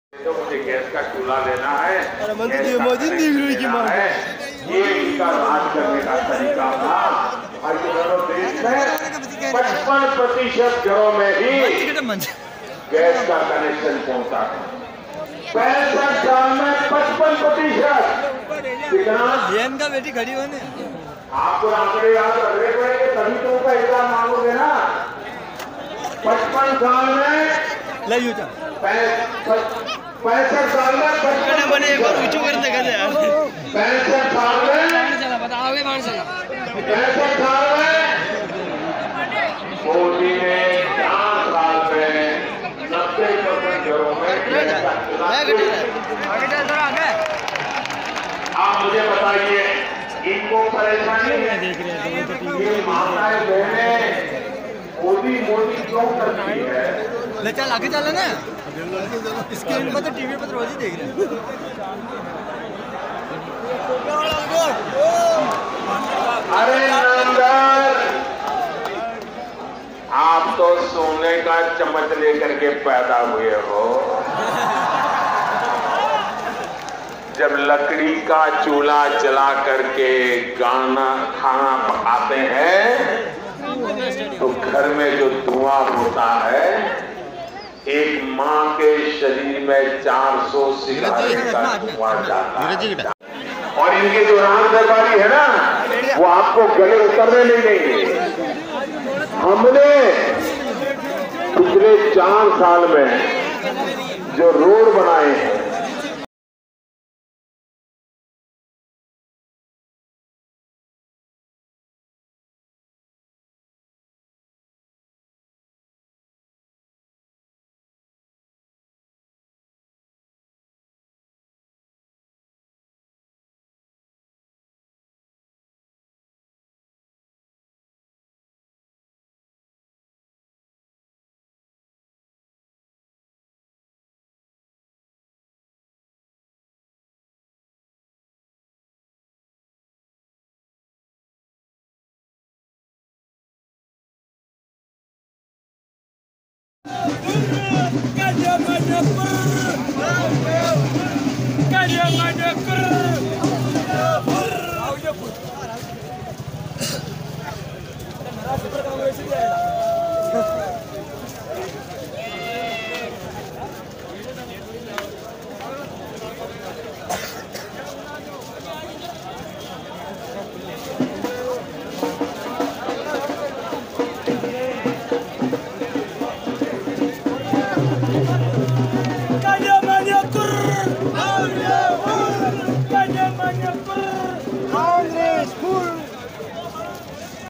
तो मुझे गैस का चूल्हा लेना है, ये इनका राज करने का तरीका था। देश में 55% घरों में ही गैस का कनेक्शन पहुंचा था। 65 साल में 55%। कितना? बेटी खड़ी होने आपको आंकड़े याद रखने पड़ेंगे, तभी तो उनका एग्जाम मांगोगे ना। 55 साल में 65 साल में 65 बने एक बार ऊंचो करने का यार 65 साल में 65 साल में मोदी ने 4 साल में 90% घरों में आप मुझे बताइए, इनको परेशानी है? ये माताएं बहनें मोदी क्यों करती है? चल आगे चल ना, स्क्रीन पर तो टीवी पर रोज ही देख रहे हैं। अरे नामदार, आप तो सोने का चम्मच लेकर के पैदा हुए हो। जब लकड़ी का चूल्हा जला करके खाना पकाते हैं तो घर में जो धुआं होता है, एक माँ के शरीर में 400 सिगारेट का धुआं जाता है। और इनके जो राज दरबारी है ना, वो आपको गले उतरने नहीं देंगे। हमने पिछले 4 साल में जो रोड बनाए हैं, Kamu